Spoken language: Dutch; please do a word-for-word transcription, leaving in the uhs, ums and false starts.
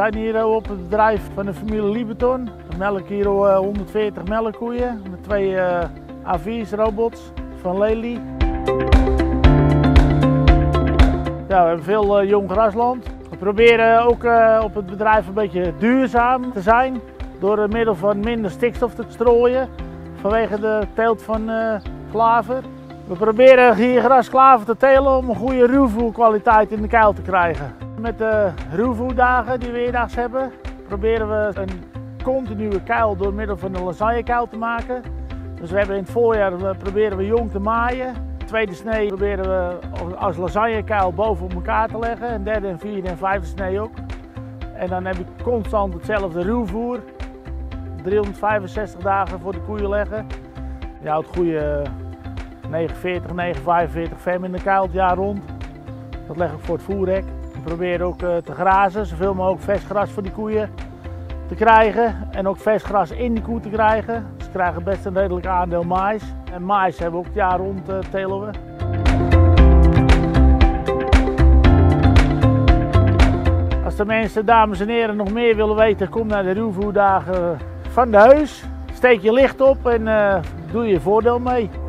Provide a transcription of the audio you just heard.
zijn hier op het bedrijf van de familie Lieberton. We melken hier honderdveertig melkkoeien met twee uh, A vier robots van Lely. Ja, we hebben veel uh, jong grasland. We proberen ook uh, op het bedrijf een beetje duurzaam te zijn door uh, middel van minder stikstof te strooien vanwege de teelt van uh, klaver. We proberen hier grasklaver te telen om een goede ruwvoerkwaliteit in de kuil te krijgen. Met de ruwvoerdagen die we eerdaags hebben, proberen we een continue kuil door middel van een lasagnekuil te maken. Dus we hebben in het voorjaar proberen we jong te maaien. De tweede snee proberen we als lasagnekuil boven op elkaar te leggen. En derde en vierde en vijfde snee ook. En dan heb ik constant hetzelfde ruwvoer. driehonderdvijfenzestig dagen voor de koeien leggen. Je houdt goede negenenveertig, negenenvijfenveertig vem in de kuil het jaar rond. Dat leg ik voor het voerhek. We proberen ook te grazen, zoveel mogelijk vers gras voor die koeien te krijgen. En ook vers gras in die koe te krijgen. Ze krijgen best een redelijk aandeel maïs. En maïs hebben we ook het jaar rond uh, telen we. Als de mensen, dames en heren, nog meer willen weten, kom naar de ruwvoerdagen van de Heus. Steek je licht op en uh, doe je voordeel mee.